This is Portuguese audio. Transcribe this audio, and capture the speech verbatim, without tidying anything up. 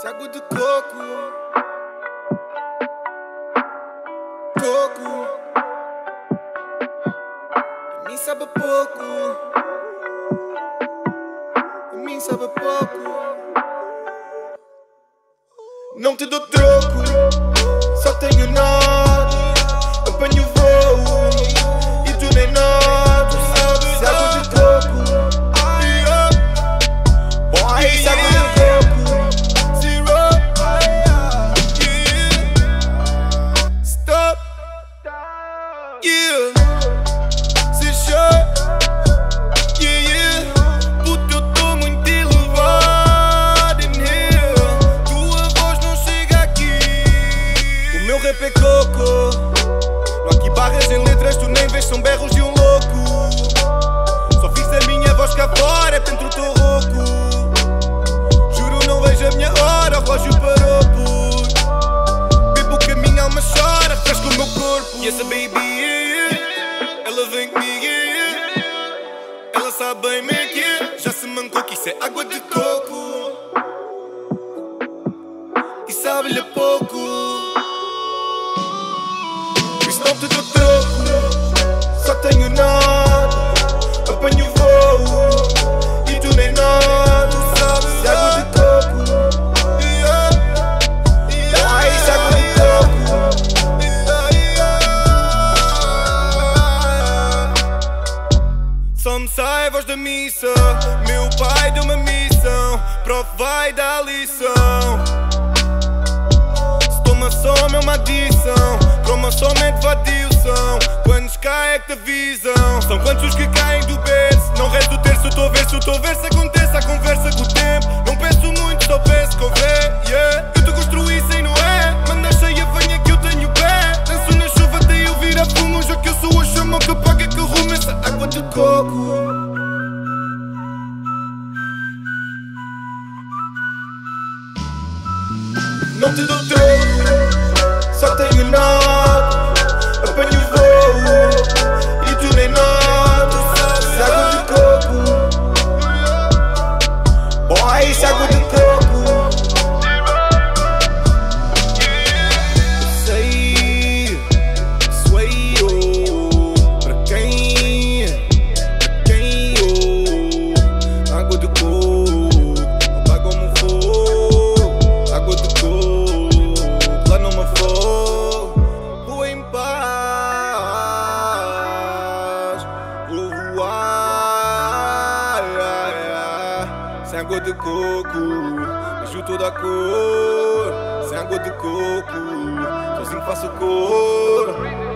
Essa água de coco, coco, a mim sabe pouco, a mim sabe pouco. Não te dou troco, só tenho nada, apanho voo e tu nem nada. Essa água de coco, boy, essa água de coco. É coco. Não há aqui barras em letras, tu nem vês, são berros de um louco. Só fiz a minha voz cá fora, dentro tô rouco. Juro não vejo a minha hora, o relógio parou por bebo que a minha alma chora, fresco o meu corpo. E essa baby, yeah, yeah, ela vem comigo, yeah, yeah. Ela sabe bem me que é, já se mancou que isso é água de coco e sabe-lhe a pouco. Não te dou troco, só tenho nada, apanho voo e tu nem nada. Sabes, água de coco, ai, isso é água de coco. Só me sai a voz da missa, meu pai deu uma missão, prof vai dar lição. Se toma som é uma adição, croma somente vadio são. Quantos caem é que te avisam? São quantos os que caem do berço? Não rezo o terço, estou a ver se o teu verso acontece. A conversa com o tempo, não peço muito, só peço que houver, yeah. Eu te construí sem Noé, manda cheia, venha que eu tenho pé. Danço na chuva até eu vir a fumo, já que eu sou a chama que apaga que arrumo essa água de coco. Não te dou troco, só tenho nada, apanho voo e tu nem nada. Essa água de coco, boy, essa água de coco. Sei, sway, oh, pra quem, pra quem, oh, água de coco, apaga como for, água de coco, lá não me for. Vou em paz, vou voar. Sem água de coco, vejo toda a cor. Sem água de coco, sozinho faço cor.